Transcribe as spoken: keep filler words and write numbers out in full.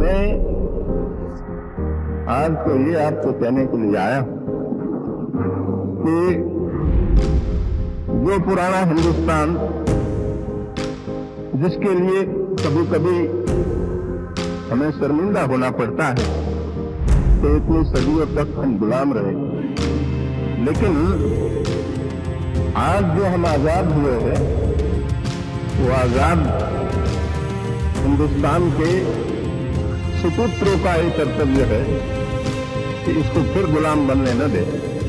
मैं आज तो ये आपको कहने के लिए आया हूं कि जो पुराना हिंदुस्तान जिसके लिए कभी कभी हमें शर्मिंदा होना पड़ता है तो इतनी सदियों तक हम गुलाम रहे, लेकिन आज जो हम आजाद हुए हैं वो आजाद हिंदुस्तान के सुपुत्रों का एक कर्तव्य है कि इसको फिर गुलाम बनने न दे।